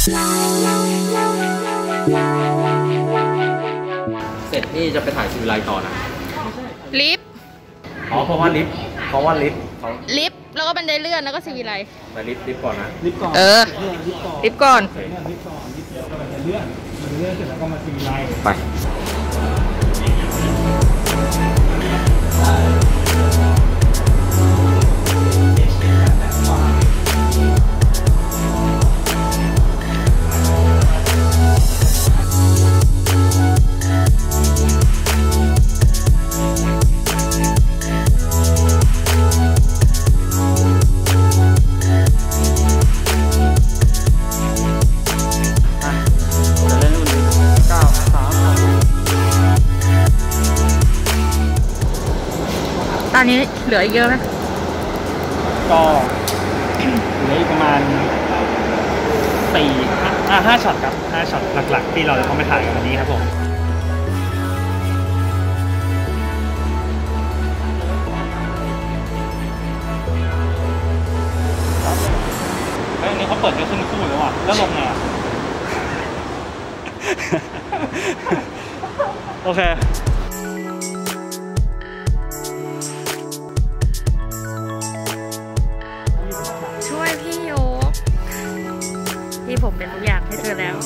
เสร็จนี่จะไปถ่ายซีวิไลต่อนะลิฟต์อ๋อเพราะว่าลิฟต์ลิฟต์แล้วก็บันไดเลื่อนแล้วก็ซีวิไลไปลิฟต์ก่อนนะลิฟต์ก่อนลิฟต์ก่อนลิฟต์ก่อนลิฟต์เดี๋ยวก็บันไดเลื่อนเสร็จแล้วก็มาซีวิไลไปตอนนี้เหลืออีกเยอะไหมก็เหลืออีกประมาณ5 ช็อตครับ5 ช็อตหลักๆที่เราจะต้องไปถ่ายกันวันนี้ครับผมอันนี้เขาเปิดได้ขึ้นคู่แล้วอ่ะแล้วลงไงโอเคช่วยพี่ยกที่ผมเป็นทุกอย่างให้เธอแล้ว